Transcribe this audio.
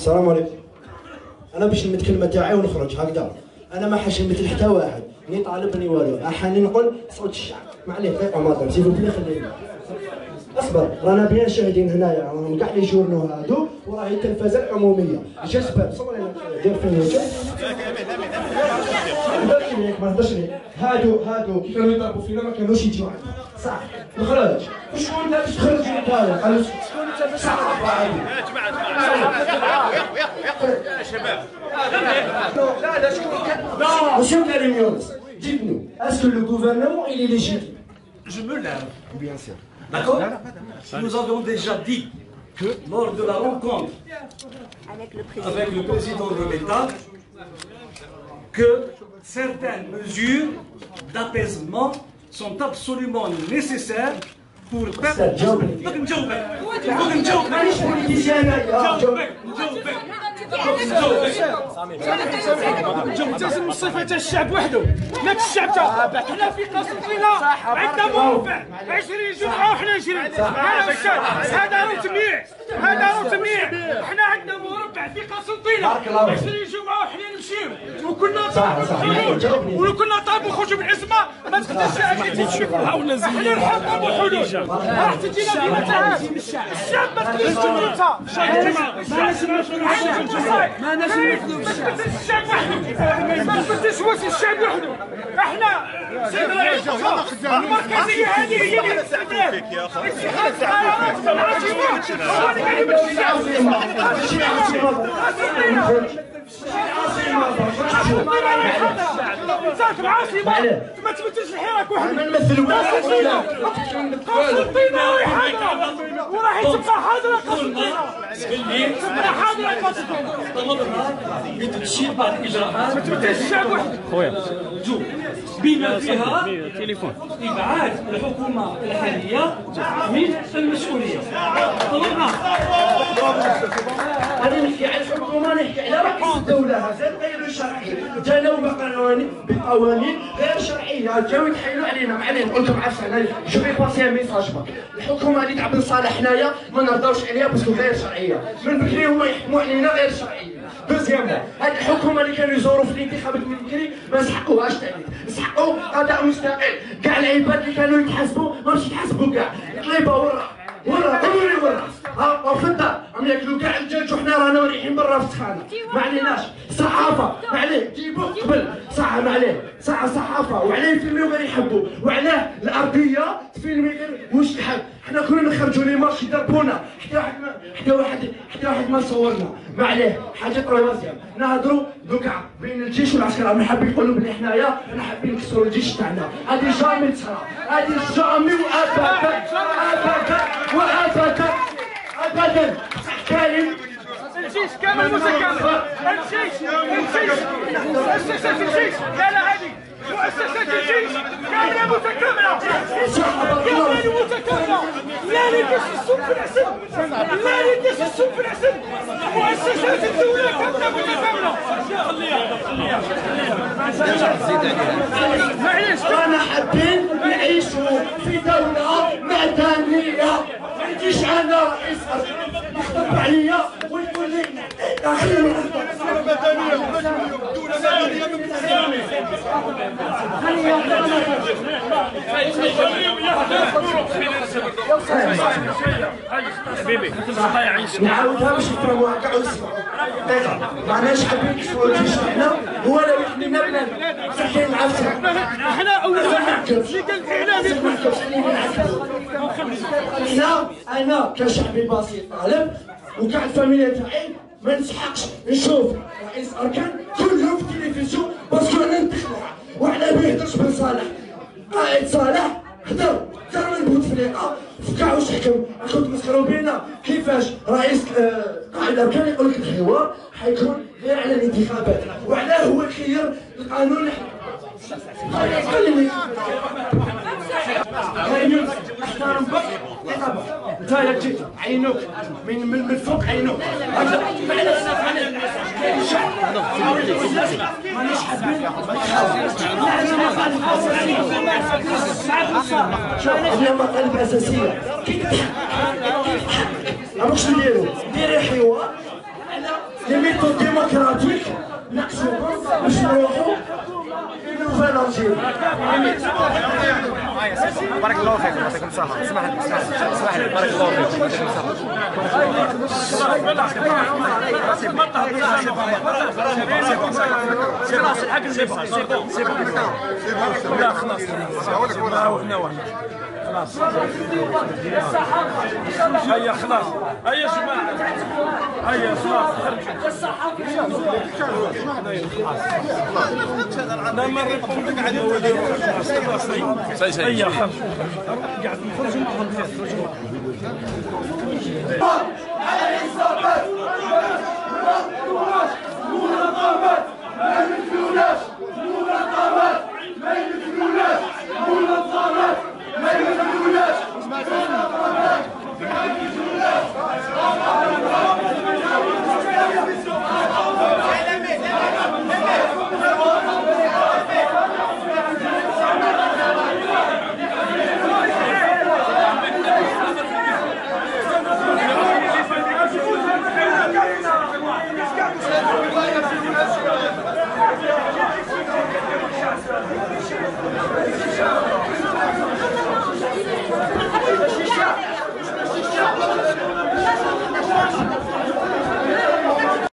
السلام عليكم. انا باش نمد الكلمه تاعي ونخرج هكذا. انا ما حاش نمثل حتى واحد، ني طالبني والو، احاني نقول صوت الشعب. ما عليه دقيقه ماطر، سيبو بلي خليني. اصبر، رانا بيان شاهدين هنايا، راهم كاع لي جورنو هادو، وراهي التلفزه العموميه. جا سباب، صوري دير فيني ما نهضرش ليك، هادو كي كانوا يضربوا فينا ما كانوش يجيو عندنا. صح، نخرج. وشكون انت باش تخرج نتايا؟ قالوا شكون انت باش تخرج؟ يا جماعه لا شكون Monsieur Karim Younes, dites-nous, est-ce que le gouvernement il est légitime? Je me lève. Bien sûr. D'accord? Nous avons déjà dit que lors de la rencontre avec le président de l'État, que certaines mesures d'apaisement sont absolument nécessaires pour تلزم الصفه تاع الشعب وحده، لا الشعب تاع حنا في قسنطينه عندنا مربع 20 جمعه وحنا 20. هذا راه تمنيع، هذا راه تمنيع. حنا عندنا مربع في قسنطينه 20 جمعه وحنا نمشيو، وكنا طالبوا خرجوا من العزمه ما تقدرش حنا نحطوا حلول. راح تجينا ديما تاع الشعب ما تقدرش تجي ما نسمعش الشعب وحده، ما تبدلش واش الشعب وحده. احنا سيد الرئيس المركزيه هذه هي اللي تستعمل اتخاذ قرارات في العاصمه. هو اللي قاعد يمشي العاصمه ما تمثلش الحراك وحده. ما نمثلوش قسنطينه وراح تبقى حاضره قسنطينه، تبقى حاضره قسنطينه. بتمشي بعض الاجراءات ما تمثلش الشعب وحده خويا بما فيها ابعاد الحكومه الحاليه من المسؤوليه. طلبنا انا نحكي على الحكومه، نحكي على رئيس الدوله. هذا غير شرعي، جانا بقوانين غير شرعيه، جاو يتحايلوا علينا. معليش نقول لكم عفوا، انا جو في باسي ميساج بك. الحكومه اللي تاع بن صالح حنايا ما نرضاوش عليها باسكو غير شرعيه. من بكري هما يحكموا علينا غير شرعيه. دوزيامون، هاد الحكومه اللي كانوا يزوروا في الانتخابات من بكري ما نسحقوهاش تاني، نسحقوا قضاء مستقل. كاع العباد اللي كانوا يتحاسبوا ماهمش يتحاسبوا كاع. قليبه ورا قولوا لي ورا ها في الدار عم ياكلوا كاع الدجاج وحنا رانا مريحين برا في السخانه. ما عليناش صحافه، ما عليه جيبوا قبل صح، ما عليه صحافه وعليه يفيلموا غير يحبوا، وعلاه الارضيه تفيلمي غير واش تحب. حنا كنا نخرجوا لي مارش يضربونا، حتى واحد ما صورنا. ما عليه حاجه تروازيام. نهضروا دوكا بين الجيش والعسكر، راهم حابين يقولوا بلي حنايا حابين نكسروا الجيش تاعنا. هذه جامي تصرا، هذه جامي وابدا كاين الجيش كامل متكامل. مؤسسات الجيش لا هذه مؤسسات الجيش كامله متكامله، كامله متكامله. لا ليديش السم في العسل، لا ليديش السم في العسل. مؤسسات الدوله كامله متكامله. معليش رانا حابين نعيشوا في دوله مدنيه. ما يجيش عندنا رئيس يخطب عليا ويقول لي خلينا حبيبي نعاودها باش يفهموها كاع ويسمعوا. معناش حابين نكسروا الجيش تاعنا، هو لا يحمينا بلاد صحيح نعرفوا. احنا اول اللي قال الاعلام انا كشعبي بسيط طالب وكاع الفاميليا تاعي ما نسحقش نشوف رئيس اركان كل يوم في التلفزيون باسكو انا ندخلها. وعلى ما يهدرش بن صالح، قائد صالح هدر من بوتفليقه فكاع واش حكم. راكم تمسخروا بينا. كيفاش رئيس قائد اركان يقول لك الحوار حيكون غير على الانتخابات، وعلاه هو يخير القانون. خليني احترم بك انت يا جيت عينوك من فوق عينوك. مانيش حابين شوف هذه المطالب الاساسيه. كي تضحك ماكش نديرو ديري حوار على لي ميثود ديموكراتيك نقصوهم باش نروحوا لنوفال الجيري. بارك الله فيكم يعطيكم الصحة. اسمح لي بارك الله فيكم يعطيكم الصحة. هيا خلاص هيا جماعة هيا خلاص لا ما نريبوندك على هيا خرج قاعد نخرجوا